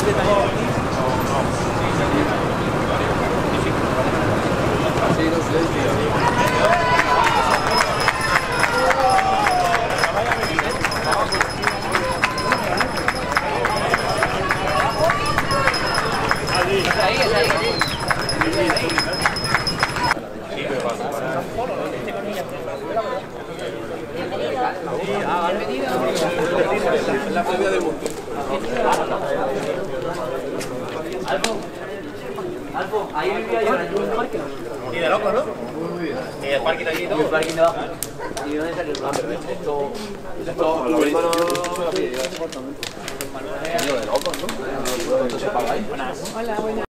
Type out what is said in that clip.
La previa del mundo. Alfo, ahí vivía yo en un parque. Y de loco, ¿no? Y el parking aquí y todo. Y el parking de abajo. ¿Y dónde salió el parque? Esto lo veis de locos, ¿no? ¿Cuánto se paga ahí? Hola, buenas.